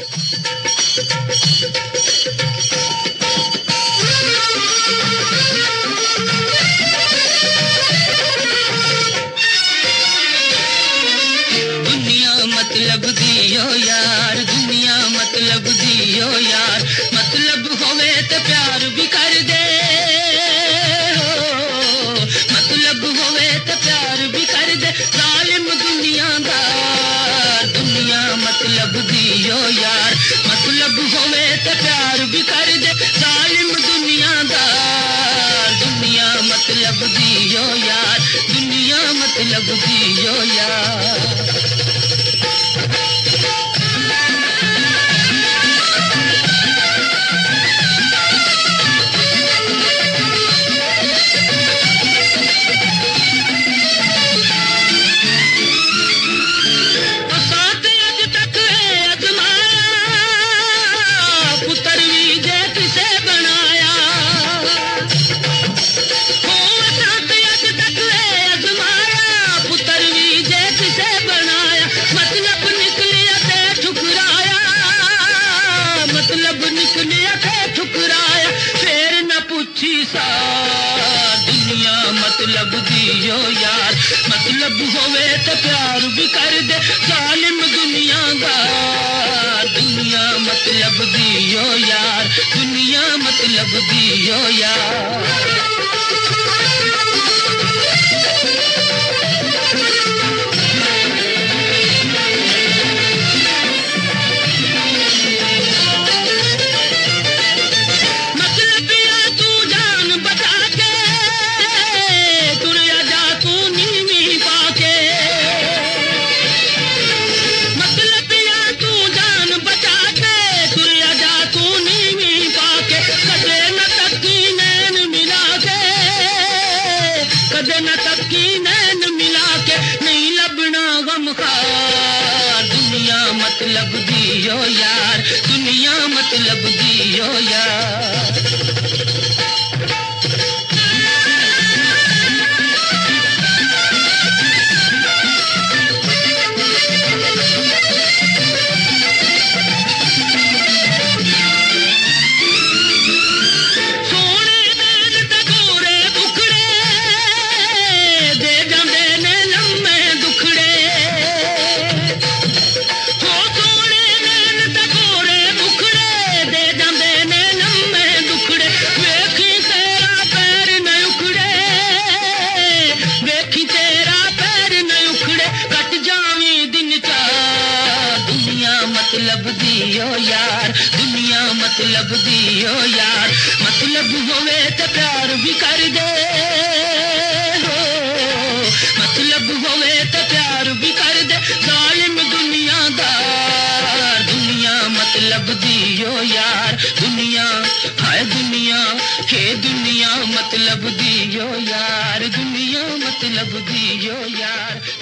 मतलब दियो यार, दुनिया मतलब दियो यार, मतलब होवे तो प्यार भी कर दे हो, मतलब होवे तो प्यार भी कर दे, जालिम दुनियादार। दुनिया मतलब दियो यार, मतलब होवे तो प्यार भी कर दे, जालिम दुनियादार। दुनिया मतलब दियो यार, दुनिया मतलब दियो यार। दुनिया मतलब दियो यार, मतलब होवे तो प्यार भी कर दे, जालिम दुनियादार। दुनिया मतलब दियो यार, दुनिया मतलब दियो यार। दुनिया मतलब दियो यार, दुनिया मतलब दियो यार। मतलब दियो यार, दुनिया मतलब दियो यार, मतलब होवे तो प्यार भी कर दे हो, मतलब होवे तो प्यार भी कर दे, जालिम दुनियादार। दुनिया मतलब दियो यार, दुनिया हाय दुनिया, हे दुनिया मतलब दियो यार, दुनिया मतलब दियो यार।